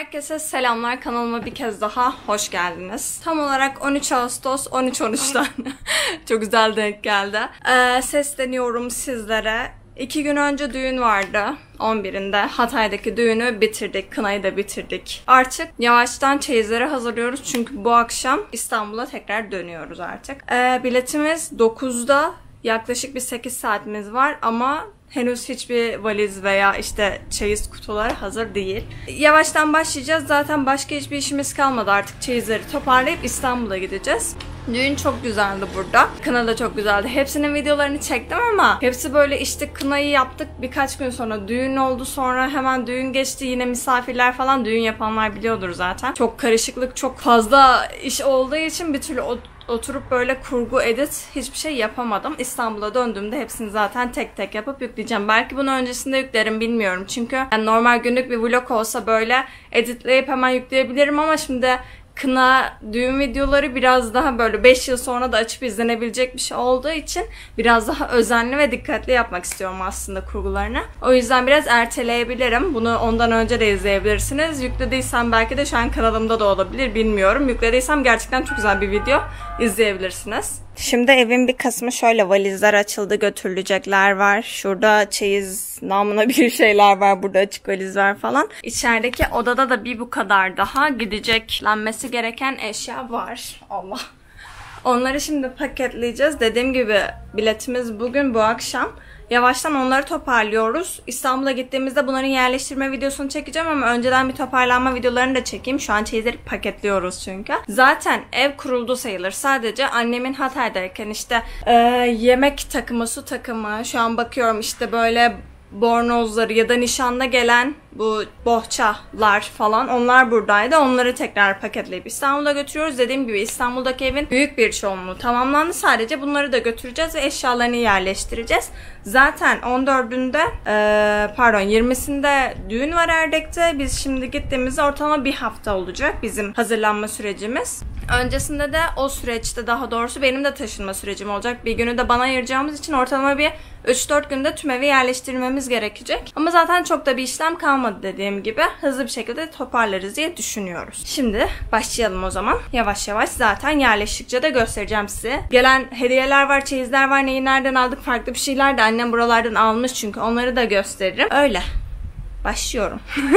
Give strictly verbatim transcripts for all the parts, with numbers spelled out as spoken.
Herkese selamlar, kanalıma bir kez daha hoş geldiniz. Tam olarak on üç Ağustos on üç on üçten çok güzel denk geldi. Ee, sesleniyorum sizlere. İki gün önce düğün vardı. on birinde Hatay'daki düğünü bitirdik. Kınayı da bitirdik. Artık yavaştan çeyizleri hazırlıyoruz. Çünkü bu akşam İstanbul'a tekrar dönüyoruz artık. Ee, biletimiz dokuzda. Yaklaşık bir sekiz saatimiz var ama henüz hiçbir valiz veya işte çeyiz kutuları hazır değil. Yavaştan başlayacağız. Zaten başka hiçbir işimiz kalmadı artık. Çeyizleri toparlayıp İstanbul'a gideceğiz. Düğün çok güzeldi burada. Kına da çok güzeldi. Hepsinin videolarını çektim ama hepsi böyle işte kınayı yaptık. Birkaç gün sonra düğün oldu. Sonra hemen düğün geçti. Yine misafirler falan, düğün yapanlar biliyordur zaten. Çok karışıklık, çok fazla iş olduğu için bir türlü oturup böyle kurgu, edit hiçbir şey yapamadım. İstanbul'a döndüğümde hepsini zaten tek tek yapıp yükleyeceğim. Belki bunu öncesinde yüklerim, bilmiyorum. Çünkü yani normal günlük bir vlog olsa böyle editleyip hemen yükleyebilirim ama şimdi kına, düğün videoları biraz daha böyle beş yıl sonra da açıp izlenebilecek bir şey olduğu için biraz daha özenli ve dikkatli yapmak istiyorum aslında kurgularını. O yüzden biraz erteleyebilirim. Bunu ondan önce de izleyebilirsiniz. Yüklediysem belki de şu an kanalımda da olabilir, bilmiyorum. Yüklediysem gerçekten çok güzel bir video izleyebilirsiniz. Şimdi evin bir kısmı şöyle, valizler açıldı, götürülecekler var. Şurada çeyiz namına bir şeyler var. Burada açık valiz var falan. İçerideki odada da bir bu kadar daha gideceklenmesi gereken eşya var. Allah. Onları şimdi paketleyeceğiz. Dediğim gibi biletimiz bugün, bu akşam. Yavaştan onları toparlıyoruz. İstanbul'a gittiğimizde bunların yerleştirme videosunu çekeceğim ama önceden bir toparlanma videolarını da çekeyim. Şu an çeyizleri paketliyoruz çünkü. Zaten ev kuruldu sayılır. Sadece annemin Hatay'dayken işte e, yemek takımı, su takımı, şu an bakıyorum işte böyle bornozları ya da nişanla gelen bu bohçalar falan, onlar buradaydı. Onları tekrar paketleyip İstanbul'a götürüyoruz. Dediğim gibi İstanbul'daki evin büyük bir çoğunluğu tamamlandı. Sadece bunları da götüreceğiz ve eşyalarını yerleştireceğiz. Zaten on dördünde e, pardon yirmisinde düğün var Erdek'te. Biz şimdi gittiğimizde ortalama bir hafta olacak bizim hazırlanma sürecimiz. Öncesinde de o süreçte, daha doğrusu benim de taşınma sürecim olacak. Bir günü de bana ayıracağımız için ortalama bir üç dört günde tüm evi yerleştirmemiz gerekecek. Ama zaten çok da bir işlem kalmadı dediğim gibi. Hızlı bir şekilde toparlarız diye düşünüyoruz. Şimdi başlayalım o zaman. Yavaş yavaş zaten yerleştikçe de göstereceğim size. Gelen hediyeler var, çeyizler var. Neyi nereden aldık, farklı bir şeyler de annem buralardan almış çünkü, onları da gösteririm. Öyle. Başlıyorum.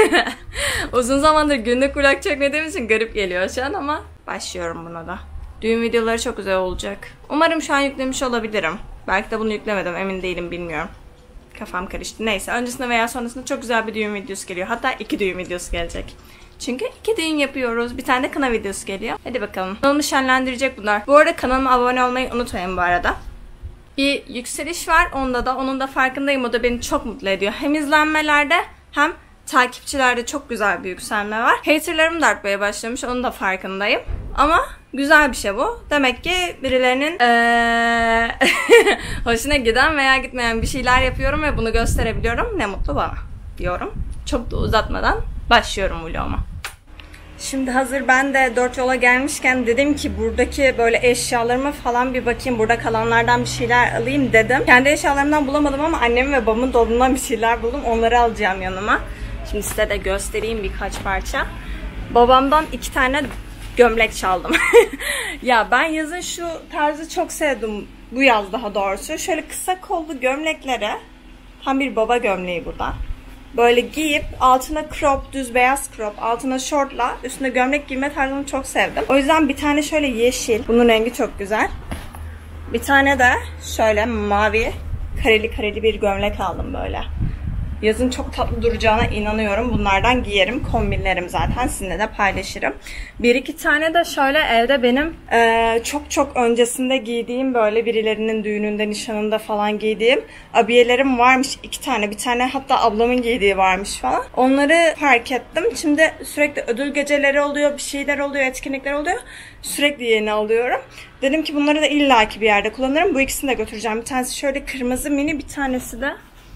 Uzun zamandır günlük vlog çekmediğim için garip geliyor şu an ama başlıyorum buna da. Düğün videoları çok güzel olacak. Umarım şu an yüklemiş olabilirim. Belki de bunu yüklemedim, emin değilim, bilmiyorum. Kafam karıştı. Neyse, öncesinde veya sonrasında çok güzel bir düğün videosu geliyor. Hatta iki düğün videosu gelecek. Çünkü iki düğün yapıyoruz. Bir tane de kına videosu geliyor. Hadi bakalım. Kanalımı şenlendirecek bunlar. Bu arada kanalıma abone olmayı unutmayın bu arada. Bir yükseliş var onda da. Onun da farkındayım. O da beni çok mutlu ediyor. Hem izlenmelerde hem takipçilerde çok güzel bir yükselme var. Haterlarım da artmaya başlamış. Onun da farkındayım. Ama güzel bir şey bu. Demek ki birilerinin ee, hoşuna giden veya gitmeyen bir şeyler yapıyorum ve bunu gösterebiliyorum. Ne mutlu bana diyorum. Çok da uzatmadan başlıyorum vloguma. Şimdi hazır ben de dört yola gelmişken dedim ki buradaki böyle eşyalarıma falan bir bakayım. Burada kalanlardan bir şeyler alayım dedim. Kendi eşyalarımdan bulamadım ama annemin ve babamın dolabından bir şeyler buldum. Onları alacağım yanıma. Şimdi size de göstereyim birkaç parça. Babamdan iki tane gömlek çaldım. Ya ben yazın şu tarzı çok sevdim. Bu yaz daha doğrusu. Şöyle kısa kollu gömleklere, tam bir baba gömleği bu da. Böyle giyip altına crop, düz beyaz crop, altına şortla üstüne gömlek giyme tarzını çok sevdim. O yüzden bir tane şöyle yeşil, bunun rengi çok güzel. Bir tane de şöyle mavi kareli kareli bir gömlek aldım böyle. Yazın çok tatlı duracağına inanıyorum. Bunlardan giyerim, kombinlerim zaten. Sizinle de paylaşırım. Bir iki tane de şöyle evde benim e, çok çok öncesinde giydiğim, böyle birilerinin düğününde, nişanında falan giydiğim abiyelerim varmış. İki tane. Bir tane hatta ablamın giydiği varmış falan. Onları fark ettim. Şimdi sürekli ödül geceleri oluyor, bir şeyler oluyor, etkinlikler oluyor. Sürekli yeni alıyorum. Dedim ki bunları da illaki bir yerde kullanırım. Bu ikisini de götüreceğim. Bir tanesi şöyle kırmızı mini, bir tanesi de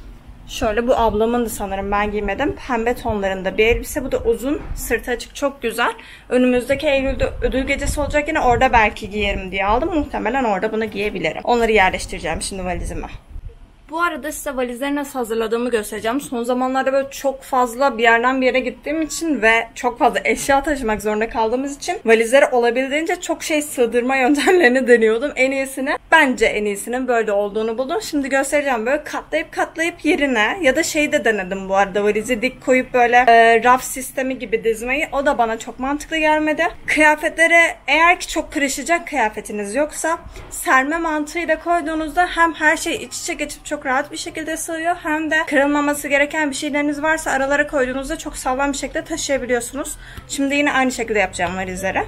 şöyle, bu ablamındı sanırım, ben giymedim. Pembe tonlarında bir elbise. Bu da uzun, sırtı açık, çok güzel. Önümüzdeki Eylül'de ödül gecesi olacak, yine orada belki giyerim diye aldım. Muhtemelen orada bunu giyebilirim. Onları yerleştireceğim şimdi valizime. Bu arada size valizleri nasıl hazırladığımı göstereceğim. Son zamanlarda böyle çok fazla bir yerden bir yere gittiğim için ve çok fazla eşya taşımak zorunda kaldığımız için valizleri olabildiğince çok şey sığdırma yöntemlerini deniyordum. En iyisini, bence en iyisinin böyle olduğunu buldum. Şimdi göstereceğim, böyle katlayıp katlayıp yerine, ya da şey de denedim bu arada, valizi dik koyup böyle e, raf sistemi gibi dizmeyi. O da bana çok mantıklı gelmedi. Kıyafetlere, eğer ki çok kırışacak kıyafetiniz yoksa, serme mantığıyla koyduğunuzda hem her şey iç içe geçip çok rahat bir şekilde sığıyor, hem de kırılmaması gereken bir şeyleriniz varsa aralara koyduğunuzda çok sağlam bir şekilde taşıyabiliyorsunuz. Şimdi yine aynı şekilde yapacağım valizlere.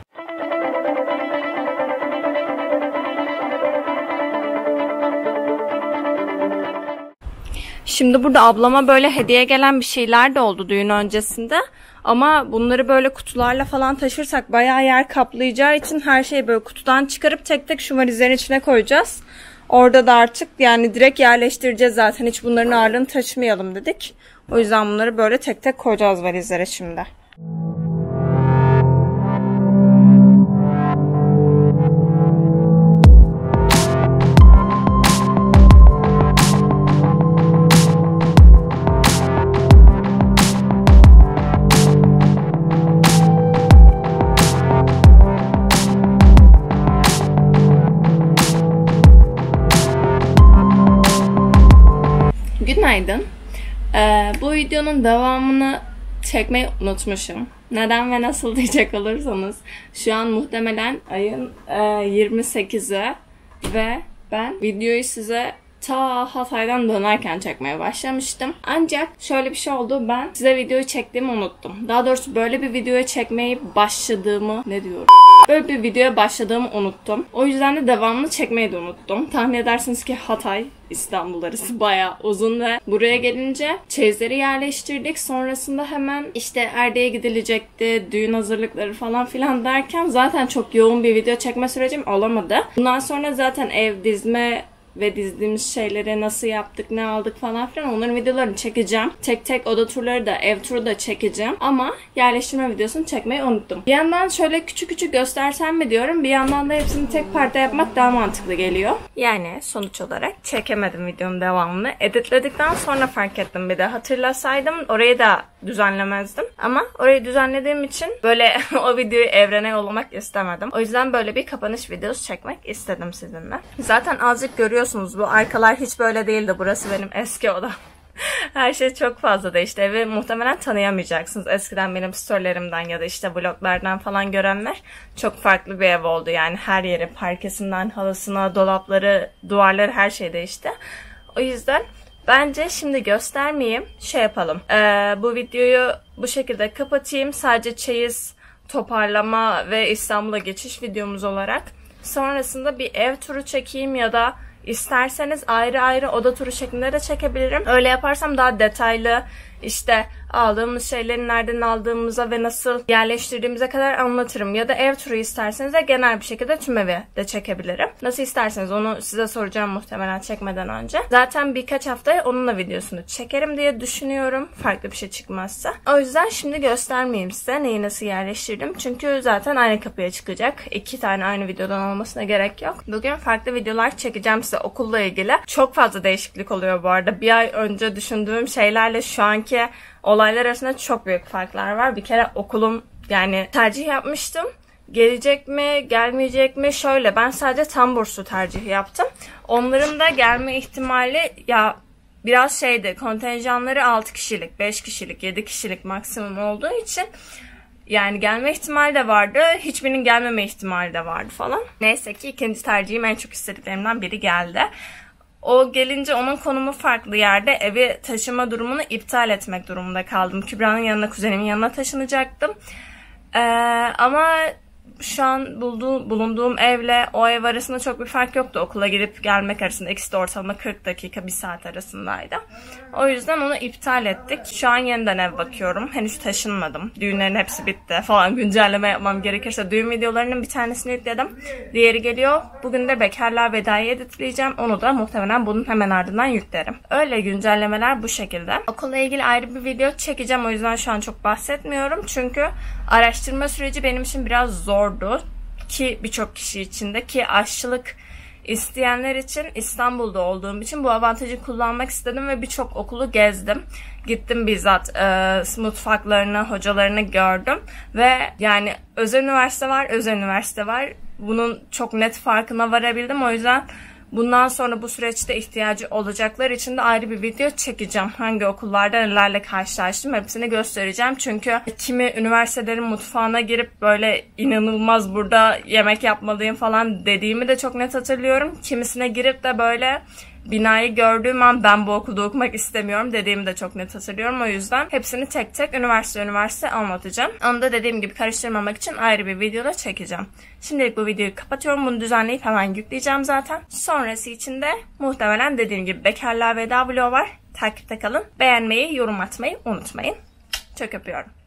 Şimdi burada ablama böyle hediye gelen bir şeyler de oldu düğün öncesinde. Ama bunları böyle kutularla falan taşırsak bayağı yer kaplayacağı için her şeyi böyle kutudan çıkarıp tek tek şu valizlerin içine koyacağız. Orada da artık yani direkt yerleştireceğiz zaten. Hiç bunların ağırlığını taşımayalım dedik. O yüzden bunları böyle tek tek koyacağız valizlere şimdi. Günaydın. Ee, bu videonun devamını çekmeyi unutmuşum. Neden ve nasıl diyecek olursanız, şu an muhtemelen ayın e, yirmi sekizi ve ben videoyu size ta Hatay'dan dönerken çekmeye başlamıştım. Ancak şöyle bir şey oldu, ben size videoyu çektiğimi unuttum. Daha doğrusu böyle bir videoya çekmeyi başladığımı, ne diyorum? Böyle bir videoya başladığımı unuttum. O yüzden de devamını çekmeyi de unuttum. Tahmin edersiniz ki Hatay, İstanbul arası bayağı uzun ve buraya gelince çeyizleri yerleştirdik. Sonrasında hemen işte Erdek'e gidilecekti, düğün hazırlıkları falan filan derken zaten çok yoğun bir video çekme sürecim olamadı. Bundan sonra zaten ev dizme ve dizdiğimiz şeyleri nasıl yaptık, ne aldık falan filan, onların videolarını çekeceğim. Tek tek oda turları da, ev turu da çekeceğim. Ama yerleştirme videosunu çekmeyi unuttum. Bir yandan şöyle küçük küçük göstersem mi diyorum, bir yandan da hepsini tek parça yapmak daha mantıklı geliyor. Yani sonuç olarak çekemedim videonun devamını. Editledikten sonra fark ettim bir de. Hatırlasaydım orayı da düzenlemezdim. Ama orayı düzenlediğim için böyle o videoyu evrene yollamak istemedim. O yüzden böyle bir kapanış videosu çekmek istedim sizinle. Zaten azıcık görüyorsunuz, bu arkalar hiç böyle değildi. Burası benim eski odam. Her şey çok fazla değişti. Evi muhtemelen tanıyamayacaksınız. Eskiden benim storylerimden ya da işte vloglardan falan görenler, çok farklı bir ev oldu. Yani her yeri, parkesinden halısına, dolapları, duvarları, her şey değişti. O yüzden bence şimdi göstermeyeyim, şey yapalım. Ee, bu videoyu bu şekilde kapatayım. Sadece çeyiz toparlama ve İstanbul'a geçiş videomuz olarak. Sonrasında bir ev turu çekeyim ya da İsterseniz ayrı ayrı oda turu şeklinde de çekebilirim. Öyle yaparsam daha detaylı, işte aldığımız şeyleri nereden aldığımıza ve nasıl yerleştirdiğimize kadar anlatırım. Ya da ev turu isterseniz de genel bir şekilde tüm evi de çekebilirim. Nasıl isterseniz onu size soracağım muhtemelen çekmeden önce. Zaten birkaç haftaya onunla videosunu çekerim diye düşünüyorum. Farklı bir şey çıkmazsa. O yüzden şimdi göstermeyeyim size neyi nasıl yerleştirdim. Çünkü zaten aynı kapıya çıkacak. İki tane aynı videodan olmasına gerek yok. Bugün farklı videolar çekeceğim size okulla ilgili. Çok fazla değişiklik oluyor bu arada. Bir ay önce düşündüğüm şeylerle şu anki olaylar arasında çok büyük farklar var. Bir kere okulum, yani tercih yapmıştım. Gelecek mi, gelmeyecek mi? Şöyle, ben sadece tam burslu tercih yaptım. Onların da gelme ihtimali ya biraz şeydi, kontenjanları altı kişilik, beş kişilik, yedi kişilik maksimum olduğu için yani gelme ihtimali de vardı. Hiçbirinin gelmeme ihtimali de vardı falan. Neyse ki ikinci tercihim, en çok istediklerimden biri geldi. O gelince onun konumu farklı yerde, evi taşıma durumunu iptal etmek durumunda kaldım. Kübra'nın yanına, kuzenimin yanına taşınacaktım. Ee, ama şu an bulduğum, bulunduğum evle o ev arasında çok bir fark yoktu. Okula gidip gelmek arasında ikisi de ortalama kırk dakika, bir saat arasındaydı. O yüzden onu iptal ettik. Şu an yeniden ev bakıyorum. Henüz taşınmadım. Düğünlerin hepsi bitti falan. Güncelleme yapmam gerekirse düğün videolarının bir tanesini yükledim. Diğeri geliyor. Bugün de bekarlığa vedayı editleyeceğim. Onu da muhtemelen bunun hemen ardından yüklerim. Öyle güncellemeler bu şekilde. Okulla ilgili ayrı bir video çekeceğim. O yüzden şu an çok bahsetmiyorum. Çünkü araştırma süreci benim için biraz zordu. Ki birçok kişi için de, ki aşçılık İsteyenler için İstanbul'da olduğum için bu avantajı kullanmak istedim ve birçok okulu gezdim. Gittim bizzat e, mutfaklarını, hocalarını gördüm ve yani özel üniversite var, özel üniversite var. Bunun çok net farkına varabildim. O yüzden bundan sonra bu süreçte ihtiyacı olacaklar için de ayrı bir video çekeceğim. Hangi okullarda nelerle karşılaştım hepsini göstereceğim. Çünkü kimi üniversitelerin mutfağına girip böyle inanılmaz burada yemek yapmalıyım falan dediğimi de çok net hatırlıyorum. Kimisine girip de böyle binayı gördüğüm an ben bu okulda okumak istemiyorum dediğimi de çok net hatırlıyorum. O yüzden hepsini tek tek üniversite üniversite anlatacağım. Onu da dediğim gibi karıştırmamak için ayrı bir videoda çekeceğim. Şimdilik bu videoyu kapatıyorum. Bunu düzenleyip hemen yükleyeceğim zaten. Sonrası için de muhtemelen dediğim gibi bekarlığa veda vlogu var. Takipte kalın. Beğenmeyi, yorum atmayı unutmayın. Çok öpüyorum.